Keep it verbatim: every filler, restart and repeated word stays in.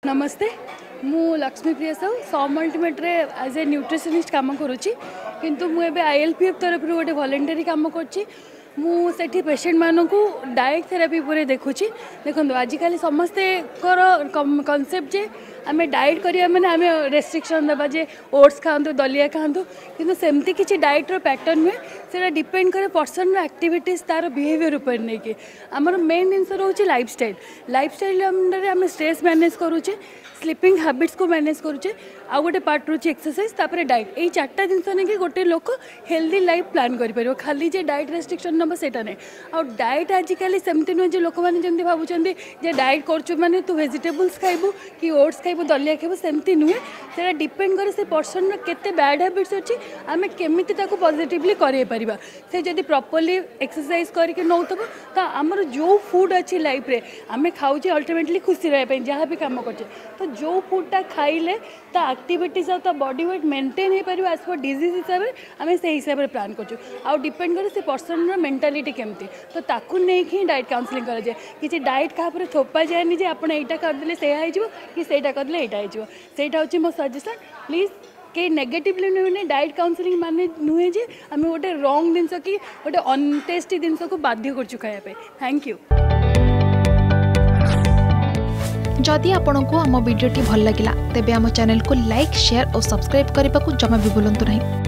नमस्ते मु लक्ष्मी प्रिया साहू सम अल्टीमेट रे एज ए न्यूट्रिशनिस्ट काम करुच्ची किंतु मुझे आई एल पी एफ तरफ गोटे वॉलंटरी काम कर मुझे पेशेंट मानक डाएट थेरापी पूरे देखुची देखो आजिकल समस्ते कनसेप्ट जे आम डाएट करिया माने आम रेस्ट्रिक्शन देवा जे ओट्स खातु दलिया खातु किंतु सेमती किसी डाएट्र पैटर्न हुए से डिपेंड करे पर्सन एक्टिविटीज तार बिहेवियर उपर नहीं कि आमर मेन जिनस रोचे लाइफस्टाइल लाइफस्टाइल अंडर आम स्ट्रेस मैनेज करुचे स्लीपिंग हैबिट्स को मैनेज करुचे आउ गोटे पार्ट रोचे एक्सरसाइज तापर डाएट यही चार्टा जिनस नहीं कि गोटे लोक हेल्दी लाइफ प्लान कर खाली जे डाएट रेस्ट्रिक्शन नब सेटा नहीं आउ डाएट आजिकल सेमती नुहे जो लोक मैंने जमी भावुं जे डाएट करुचु माने तू वेजिटेबल्स खाइबू कि ओट्स खाइबू दलिया खाइबू सेमती नुहे से डिपेंड करे से पर्सन केते बैड हैबिट्स अच्छी आम केमिति ताको पॉजिटिवली करे परिबा से जदि प्रॉपर्ली एक्सरसाइज करके नौतब तो आमर जो फूड अच्छी लाइफ रे आम खाऊे अल्टीमेटली खुशी रहा जहाँ भी काम करचे तो जो फूडटा खाइले ता एक्टिविटीज आ बॉडी वेट मेंटेन हो पार एज पर डिजीज हिसाब से आम से हिसाब से प्लान कर आउ डिपेंड करे से पर्सन मेंटालिटी केमती तो ताकू नहीं कि डाएट काउंसलिंग कराए किसी डाएट क्या थोपा जाए जे आप यहाँ करदे से कि सहीटा करदे यहाँ होटा हूँ मो सजेसन प्लीज कई नेगेटिवली नुहे डाएट काउंसलिंग माने नुहे जे आम गोटे रंग जिनस कि गोटे अनटेस्टी जिनस को बाध्य करछु खाया थैंक यू। जदि आपंक आम भिडी भल लगा तेब आम चैनल को लाइक शेयर और सब्सक्राइब करने को जमा भी भूलु नहीं।